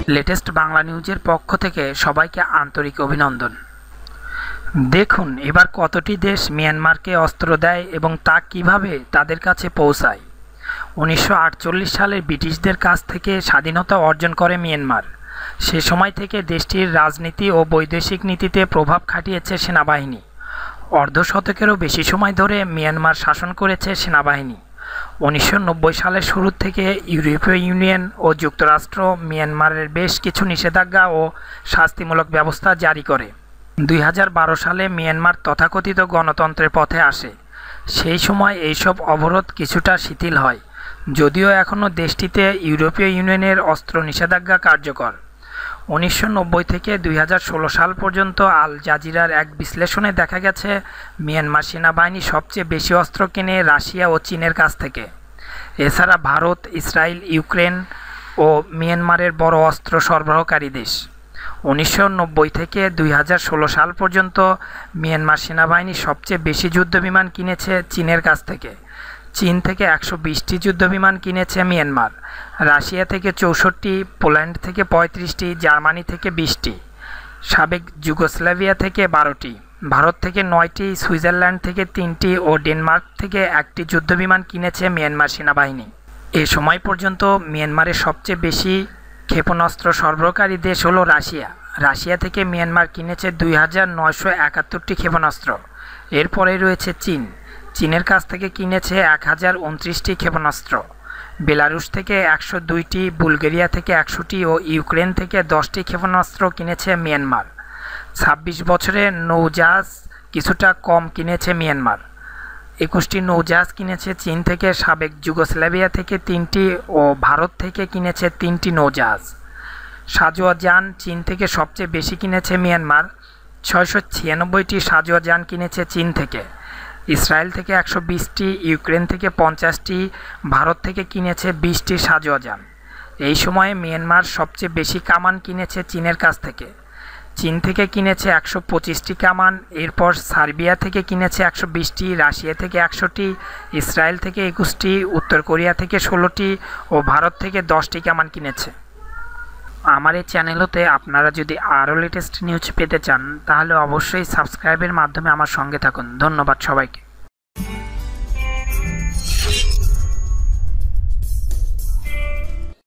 Latest Bangla নিউজের পক্ষ থেকে সবাইকে আন্তরিক অভিনন্দন। দেখুন এবার কতটি দেশ মিয়ানমারকে অস্ত্র দেয় এবং তা কিভাবে তাদের কাছে পৌঁছায়। 1948 সালে ব্রিটিশদের কাছ থেকে স্বাধীনতা অর্জন করে মিয়ানমার। সে সময় থেকে দেশটির রাজনীতি ও বৈদেশিক নীতিতে প্রভাব খাটিয়েছে সেনাবাহিনী। অর্ধশতকেরও বেশি সময় ধরে মিয়ানমার শাসন করেছে সেনাবাহিনী। 1990 সালের শুরু থেকে ইউরোপীয় ইউনিয়ন ও যুক্তরাষ্ট্র মিয়ানমারের বেশ কিছু নিষেধাজ্ঞা ও শাস্তিমূলক ব্যবস্থা জারি করে। 2012 সালে মিয়ানমার তথাকথিত গণতন্ত্রের পথে আসে। সেই সময় এইসব অবরোধ কিছুটা শিথিল হয়, যদিও এখনও দেশটিতে ইউরোপীয় ইউনিয়নের অস্ত্র নিষেধাজ্ঞা কার্যকর। 1990 থেকে 2016 সাল পর্যন্ত আল জাজিরার এক বিশ্লেষণে দেখা গেছে মিয়ানমার সেনাবাহিনী সবচেয়ে বেশি অস্ত্র কেনে রাশিয়া ও চীনের কাছ থেকে। এছাড়া ভারত, ইসরায়েল, ইউক্রেন ও মিয়ানমারের বড় অস্ত্র সরবরাহকারী দেশ। 1990 থেকে 2016 সাল পর্যন্ত মিয়ানমার সেনাবাহিনী সবচেয়ে বেশি যুদ্ধবিমান কিনেছে চীনের কাছ থেকে। চীন থেকে 120টি যুদ্ধবিমান কিনেছে মিয়ানমার, রাশিয়া থেকে 64টি, পোল্যান্ড থেকে 35টি, জার্মানি থেকে 20টি, সাবেক যুগোস্লাভিয়া থেকে 12টি, ভারত থেকে 9টি, সুইজারল্যান্ড থেকে 3টি ও ডেনমার্ক থেকে 1টি যুদ্ধবিমান কিনেছে মিয়ানমার সেনাবাহিনী। এ সময় পর্যন্ত মিয়ানমারের সবচেয়ে বেশি ক্ষেপণাস্ত্র সরবরাহকারী দেশ হলো রাশিয়া। রাশিয়া থেকে মিয়ানমার কিনেছে 2971টি ক্ষেপণাস্ত্র। এরপরে রয়েছে চীন। চীনের কাছ থেকে কিনেছে 1029টি ক্ষেপণাস্ত্র। বেলারুশ থেকে 102টি, বুলগেরিয়া থেকে 100টি ও ইউক্রেন থেকে 10টি ক্ষেপণাস্ত্র কিনেছে মিয়ানমার। 26 বছরে নৌজাহাজ কিছুটা কম কিনেছে মিয়ানমার। 21টি নৌজাহাজ কিনেছে চীন থেকে, সাবেক যুগোস্লাভিয়া থেকে 3টি ও ভারত থেকে কিনেছে 3টি নৌজাহাজ। সাঁজোয়া যান চীন থেকে সবচেয়ে বেশি কিনেছে মিয়ানমার। 696টি সাঁজোয়া যান কিনেছে চীন থেকে। ইসরায়েল থেকে 120টি, ইউক্রেন থেকে 50টি, ভারত থেকে কিনেছে 20টি সাঁজোয়া যান। এই সময়ে মিয়ানমার সবচেয়ে বেশি কামান কিনেছে চীনের কাছ থেকে। চীন থেকে কিনেছে 125টি কামান, এরপর সার্বিয়া থেকে কিনেছে 120টি, রাশিয়া থেকে 100টি, ইসরায়েল থেকে 21টি, উত্তর কোরিয়া থেকে 16টি ও ভারত থেকে 10টি কামান কিনেছে। আমার এই চ্যানেলতে আপনারা যদি আরও লেটেস্ট নিউজ পেতে চান তাহলে অবশ্যই সাবস্ক্রাইবের মাধ্যমে আমার সঙ্গে থাকুন। ধন্যবাদ সবাইকে।